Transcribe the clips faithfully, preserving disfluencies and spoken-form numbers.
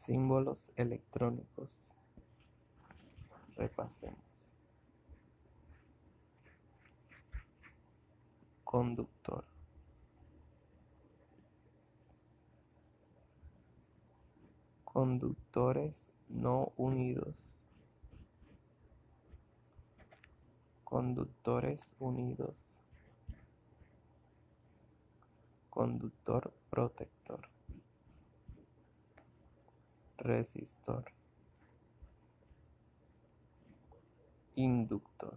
Símbolos electrónicos. Repasemos. Conductor. Conductores no unidos. Conductores unidos. Conductor protector. Resistor. Inductor.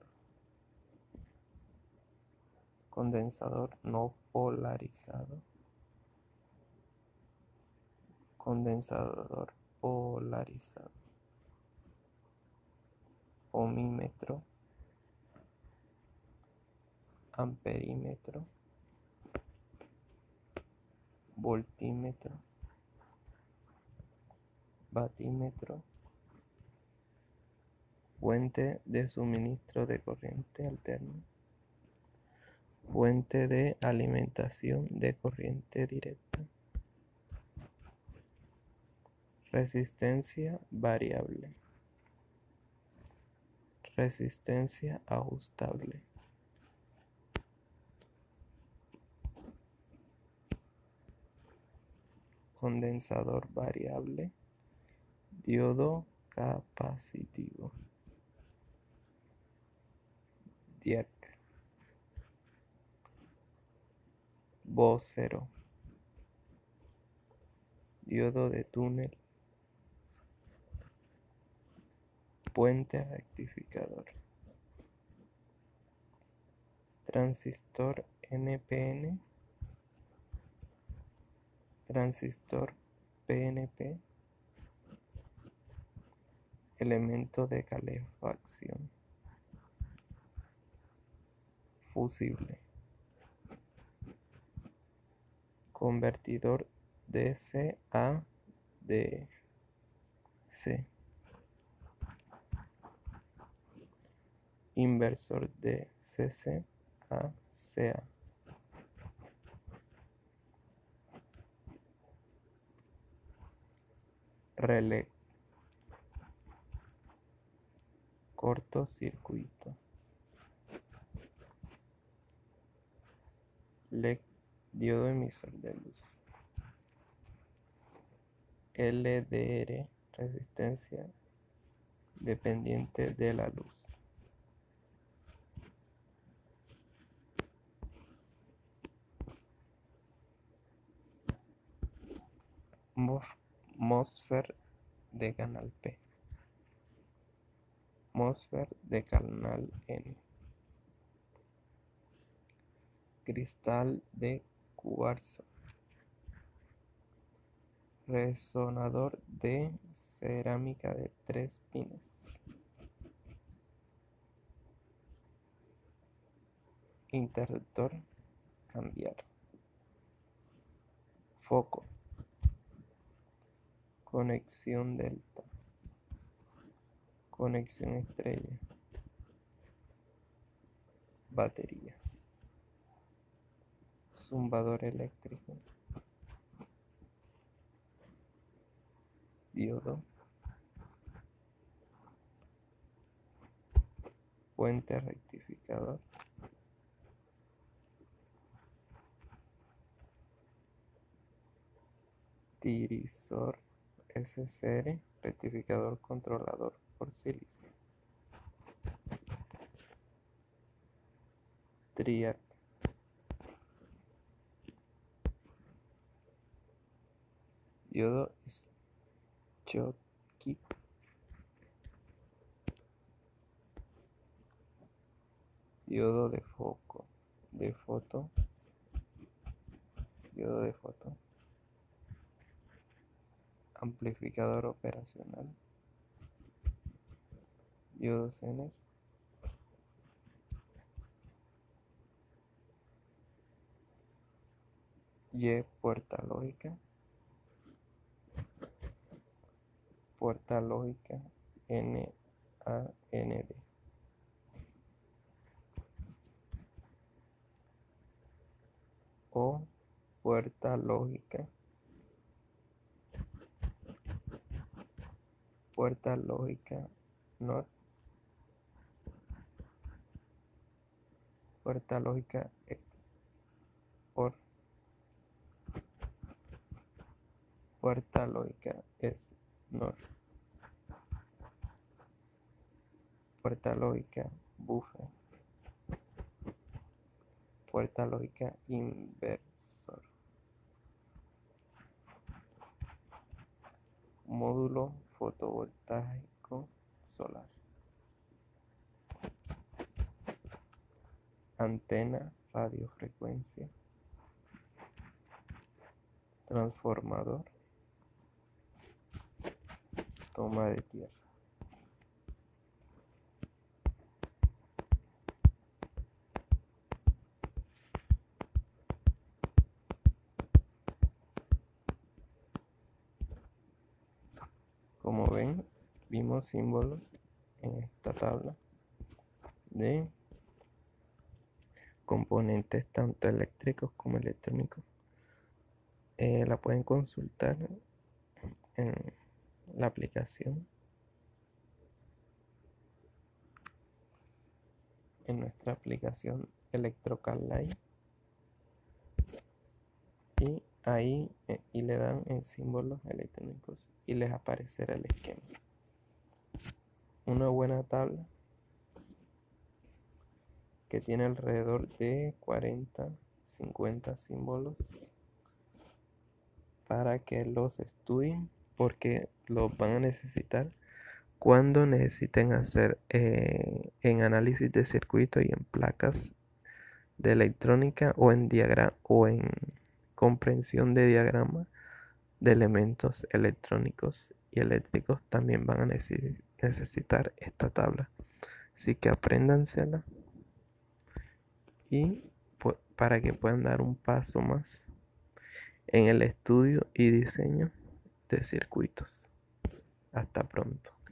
Condensador no polarizado. Condensador polarizado. Ohmímetro. Amperímetro. Voltímetro. Batímetro. Fuente de suministro de corriente alterna. Fuente de alimentación de corriente directa. Resistencia variable. Resistencia ajustable. Condensador variable. Diodo capacitivo. D I A C. Vocero. Diodo de túnel. Puente rectificador. Transistor N P N. Transistor P N P. Elemento de calefacción. Fusible. Convertidor D C a D C. Inversor de C C a C A. Relé. Cortocircuito. L E D, diodo emisor de luz. L D R, resistencia dependiente de la luz. MOSFET de canal P. MOSFET de canal N. Cristal de cuarzo. Resonador de cerámica de tres pines. Interruptor cambiar. Foco. Conexión delta. Conexión estrella. Batería. Zumbador eléctrico. Diodo. Puente rectificador. Divisor S C R, rectificador controlador por silicio. Triac. Diodo Schottky. Diodo de foco, de foto. Diodo de foto. Amplificador operacional. Diodo Zener. Y puerta lógica. Puerta lógica N A N D. O puerta lógica puerta lógica N O R, puerta lógica X O R, puerta lógica S N O R, puerta lógica buffer, puerta lógica inversor, módulo fotovoltaico solar, antena radiofrecuencia, transformador, toma de tierra. Como ven, vimos símbolos en esta tabla de componentes tanto eléctricos como electrónicos. Eh, la pueden consultar en la aplicación, en nuestra aplicación Electrocal Live, y ahí eh, y le dan en símbolos electrónicos y les aparecerá el esquema. Una buena tabla que tiene alrededor de cuarenta, cincuenta símbolos para que los estudien, porque los van a necesitar cuando necesiten hacer eh, en análisis de circuito y en placas de electrónica o en diagrama o en comprensión de diagrama de elementos electrónicos y eléctricos. También van a necesi- necesitar esta tabla, así que apréndansela y pues, para que puedan dar un paso más en el estudio y diseño de circuitos. Hasta pronto.